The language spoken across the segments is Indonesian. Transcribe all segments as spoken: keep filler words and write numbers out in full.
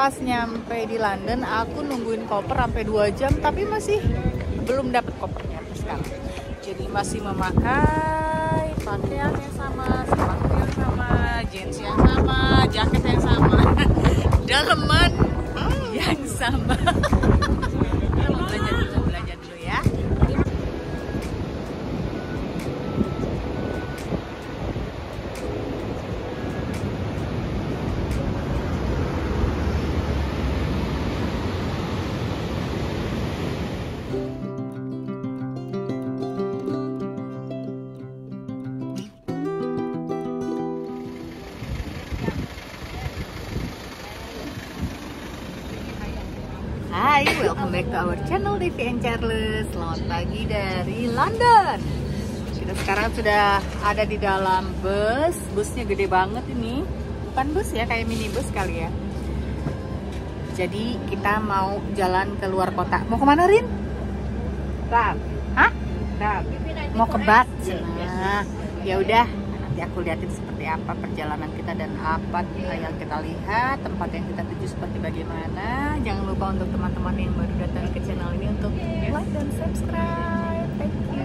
pas nyampe di London, aku nungguin koper sampai dua jam, tapi masih belum dapat kopernya sekarang. Jadi masih memakai pakaian yang sama, sepatu yang sama, jeans yang sama, jaket yang sama, daleman yang sama. Mau belajar dulu, belajar dulu ya. Hai, welcome back to our channel Devi and Charles. Selamat pagi dari London. Kita sekarang sudah ada di dalam bus. Busnya gede banget ini. Bukan bus ya, kayak minibus kali ya. Jadi kita mau jalan ke luar kota. Mau kemana, Rin? Bath. Hah? Bath. Mau ke Bath. Nah, ya udah. Nanti aku liatin seperti apa perjalanan kita dan apa yang kita lihat, tempat yang kita tuju seperti bagaimana. Jangan lupa untuk teman-teman yang baru datang ke channel ini untuk like dan subscribe. Thank you.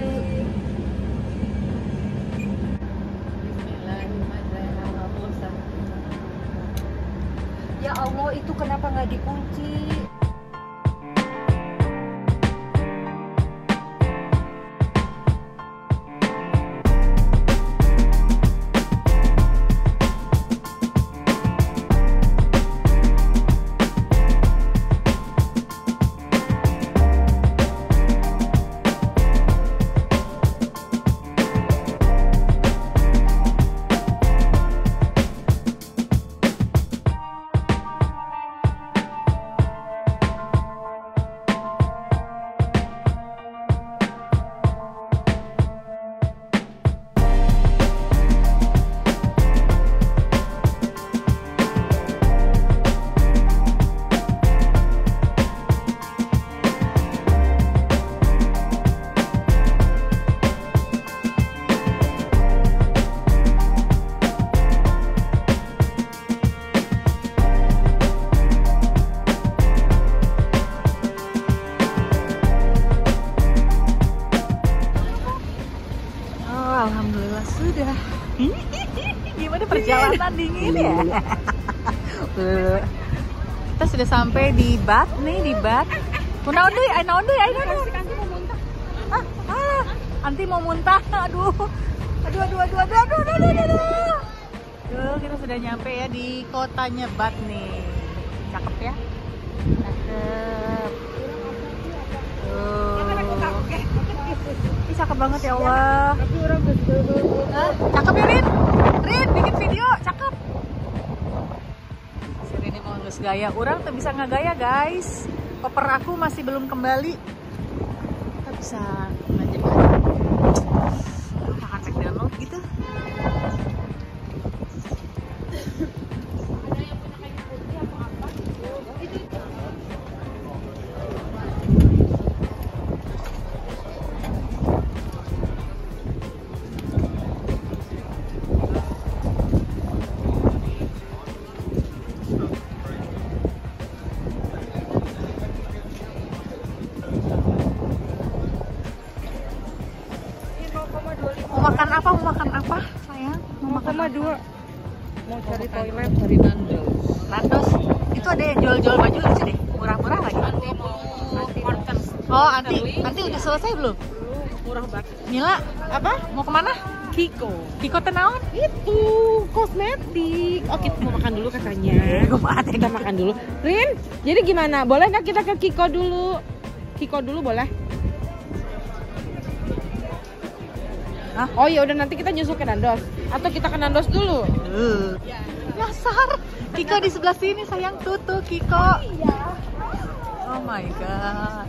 Ya Allah, itu kenapa nggak dikunci? Alhamdulillah sudah. Gimana perjalanan dingin ya? Kita sudah sampai di Bath nih, di Bath. Kunaon deui? Ai naon deui? Ai naon? Anti mau muntah. Ah, ah, Anti mau muntah. Aduh. Aduh, aduh, aduh, aduh, aduh, aduh, aduh, aduh. Tuh, kita sudah nyampe ya di kotanya Bath nih. Cakep ya? Cakep. Tuh. Ih, cakep banget ya Allah. Tapi orang Hah? Cakep ya, Rin? Rin, bikin video, cakep. Si Rin mau nges gaya. Orang tuh bisa ngegaya, guys. Koper aku masih belum kembali. Kita bisa belanja makan McDonald gitu. Mau makan apa? Mau makan apa, sayang? Mau makan apa? dua. Mau cari toilet, cari Nandos. Nandos. Itu ada yang jual-jual baju lucu deh. Murah-murah lagi. Nanti mau Martens. Oh, Anti, Anti udah selesai belum? Murah banget. Mila, apa? Mau kemana? Kiko. Kiko tenaon? Itu kosmetik. Oh, kita mau makan dulu katanya. Kita makan dulu. Rin, jadi gimana? Boleh nggak kita ke Kiko dulu? Kiko dulu boleh? Hah? Oh ya udah, nanti kita nyusul ke Nandos atau kita ke Nandos dulu? Uh. Nyasar. Kiko di sebelah sini, sayang. Tuh tuh Kiko. Iya. Oh my god.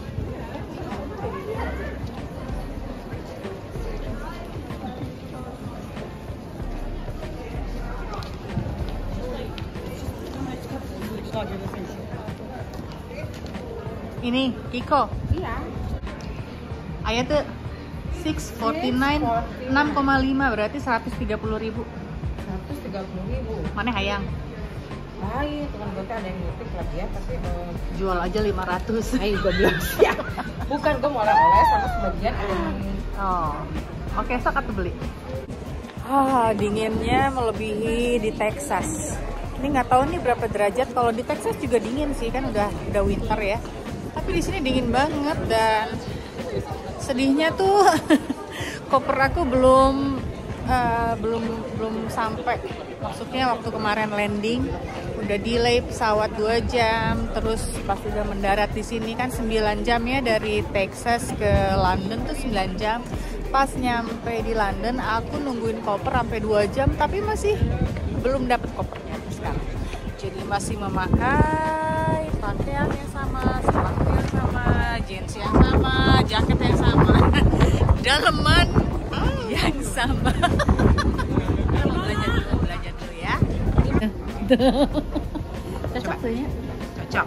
Ini Kiko. Iya. Ayah tuh enam forty nine, enam koma lima berarti seratus tiga puluh ribu. seratus tiga puluh ribu. Mana hayang? Ah iya, teman gue ada yang ngetik lagi ya, tapi uh, jual aja lima ratus. Ayo gue bilang ya. Bukan, gue mau oleh-oleh sama sebagian ada yang... Oh, oke, sok atau beli. Ah, dinginnya melebihi di Texas. Ini nggak tahu nih berapa derajat. Kalau di Texas juga dingin sih, kan udah udah winter ya. Tapi di sini dingin banget dan sedihnya tuh koper aku belum uh, belum belum sampai. Maksudnya waktu kemarin landing udah delay pesawat dua jam, terus pas udah mendarat di sini kan sembilan jam ya, dari Texas ke London tuh sembilan jam. Pas nyampe di London aku nungguin koper sampai dua jam tapi masih belum dapet kopernya sekarang. Jadi masih memakai pakaian yang sama, sepatu yang sama, jeans yang sama, jaket yang sama, daleman yang sama. Belajar dulu, belajar dulu ya. Cocok tuh ya? Cocok.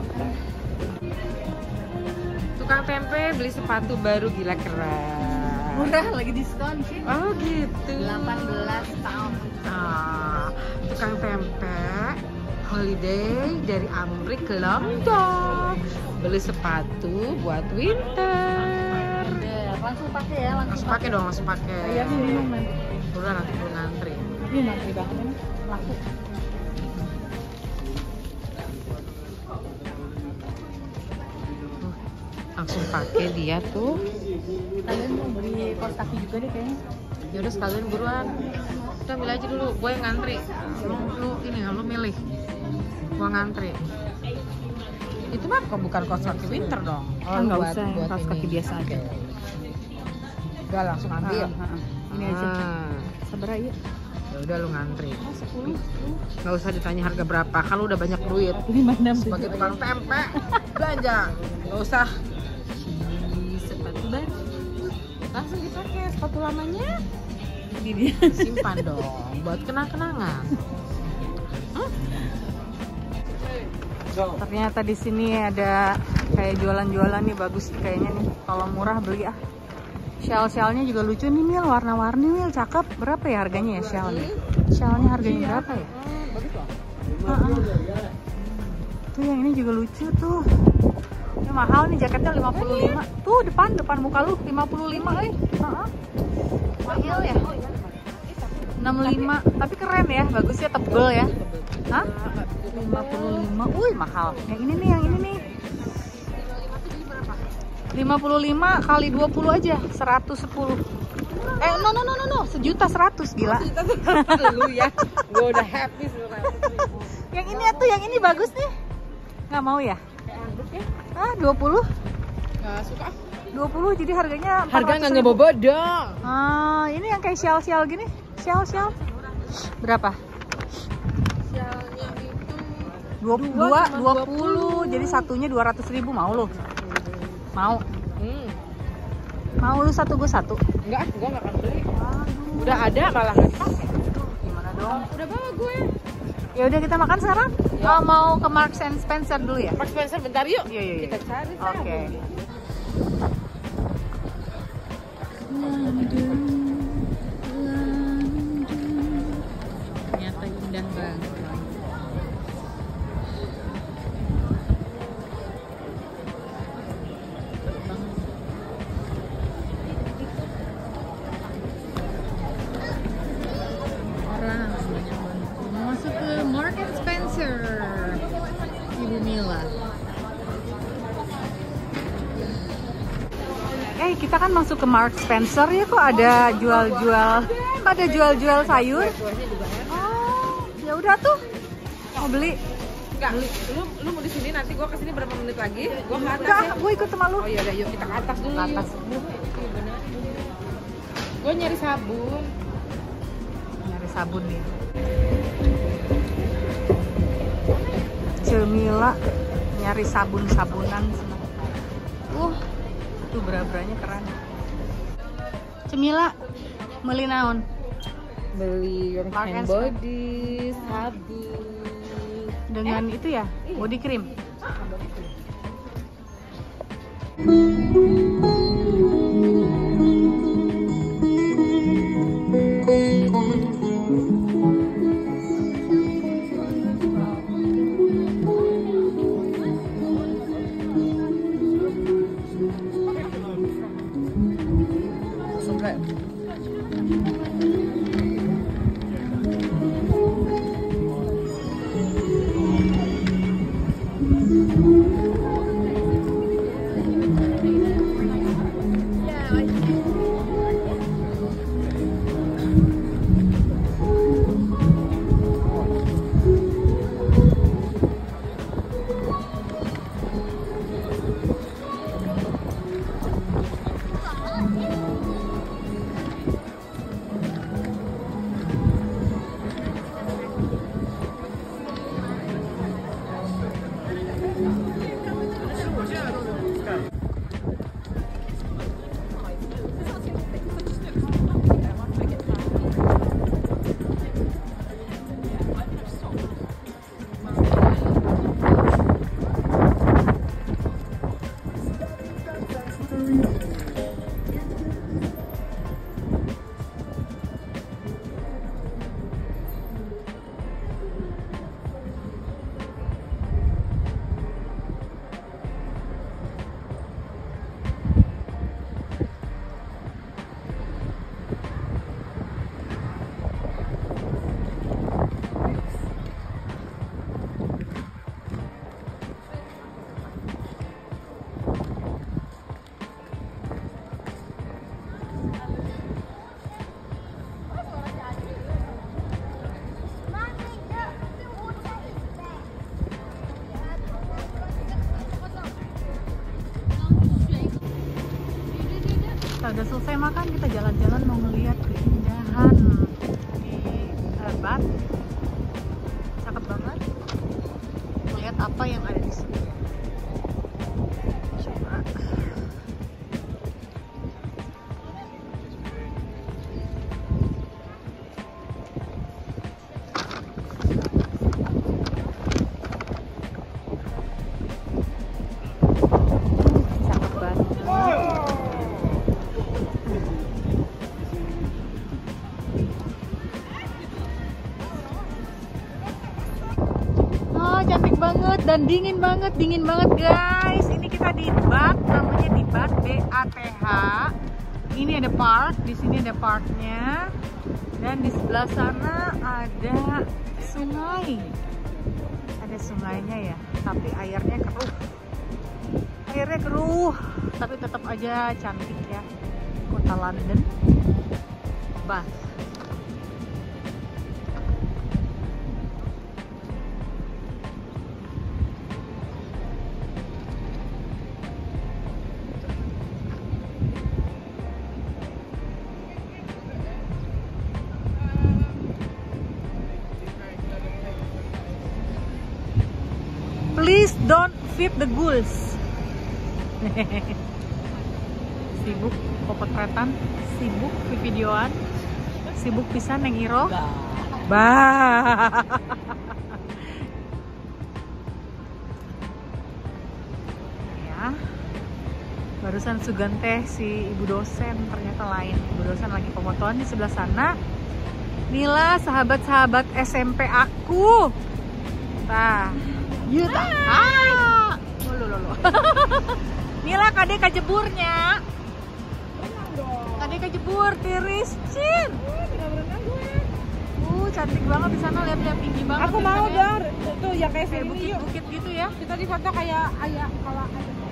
Tukang tempe beli sepatu baru, gila keren. Murah, lagi diskon sih. Oh gitu. delapan belas tahun. Ah, tukang tempe holiday dari Amrik ke London. Beli sepatu buat winter. Udah, langsung pakai ya, langsung, Langsung pakai dong, langsung pakai. Iya, minum nanti. Udah nanti perlu ngantri. Ini ngantri banget ini, laku. Langsung pakai dia tuh. Kalian mau beli kaos kaki juga deh kayaknya. Ya udah sekalian buruan. Udah milih aja dulu, gue yang ngantri. Lu, lu ini lu milih. Gua ngantri. Itu mah kok bukan kaos kaki winter dong. Oh, nggak usah, kaos kaki biasa aja. Udah langsung ambil. Ah, ah, ah. Ini aja. Ah. Sabar aja. Ya udah lu ngantri. Oh, sepuluh. Nggak usah ditanya harga berapa, kalau udah banyak duit. lima enam Sebagai tukang tempe belanja, nggak usah. Sepatu baru. Langsung dipakai sepatu lamanya. Ini dia. Simpan dong, buat kenang-kenangan. Ternyata di sini ada kayak jualan-jualan nih, bagus kayaknya nih. Kalau murah beli ah. Shell-shellnya juga lucu nih Mil, warna-warni Mil, cakep. Berapa ya harganya ya shell nih? Shellnya harganya berapa ya? Ah, ah. Tuh yang ini juga lucu tuh. Ini mahal nih, jaketnya lima puluh lima. Tuh depan depan muka lu lima puluh lima eh. Ah, ah. Mahal ya? enam puluh lima. Tapi keren ya, bagusnya tebel ya. Hah? lima puluh lima. Wih, mahal. Yang ini nih, yang ini nih. lima puluh lima kali dua puluh aja, seratus sepuluh. Eh, no no no no no, sejuta seratus, gila. Lu ya, gue udah happy seratus ribu. Yang ini tuh, yang ini bagus nih. Nggak mau ya? Ah, dua puluh. Nggak suka. dua puluh, jadi harganya Harga nggak ngebobot dong. Ah, ini yang kayak shell-shell gini. Shell-shell. Berapa? Shellnya itu dua puluh, dua puluh. Jadi satunya dua ratus ribu, mau lu? Mau? Hmm. Mau lu satu, gue satu? Enggak, gue nggak akan beli. Aduh. Udah ada malah nggak dipakai. Gimana dong? Udah bawa gue. Ya udah, kita makan sekarang. Ya. Oh, mau ke Marks and Spencer dulu ya? Marks and Spencer bentar yuk. Iya, iya, iya. Kita cari. Oke. Okay. Ternyata indah banget. Orang banyak banget. Mau masuk ke Marks and Spencer, Ibu Mila. Eh, kita kan masuk ke Marks Spencer ya, kok ada jual-jual, kok ada jual-jual sayur. Oh, ya udah tuh, mau beli. Enggak, lu lu mau di sini, nanti gua kesini berapa menit lagi? Gua ke atas Enggak, ya. gue ikut sama lu. Oh iya udah, yuk kita ke atas dulu. Ke atas. Yuk. Gue nyari sabun. Nyari sabun nih. Cemila nyari sabun-sabunan. Uh, tuh bra-branya keren. Cemila, beli naon? Beli Mark and hand body, sabun. Dengan itu ya, body cream. udah selesai makan, kita jalan-jalan mau ngeliat keindahan di uh, Bath. Cakep banget. Melihat apa yang ada di sini. Coba. Cakep banget. Oh, cantik banget dan dingin banget, dingin banget guys. Ini kita di Bath, namanya di Bath, B A T H. Ini ada park, di sini ada parknya, dan di sebelah sana ada sungai. Ada sungainya ya, tapi airnya keruh. Airnya keruh, tapi tetap aja cantik ya. Kota London, Bath. Please don't feed the ghouls. Sibuk popotretan, sibuk videoan, sibuk pisan neng Iro. Bah. Ya. Barusan sugan teh si ibu dosen, ternyata lain. Ibu dosen lagi pemotoan di sebelah sana. Inilah sahabat-sahabat S M P aku. Nah. Yuta. Ah. Oh, lo, lo, lo. Inilah K D K jeburnya. K D K jebur, tiris, cin. Uh, cantik banget di sana, lihat-lihat tinggi banget. Aku mau dong, tuh yang kayak kayak sini yuk. bukit-bukit gitu ya. Kita di foto kayak ayah kalau ada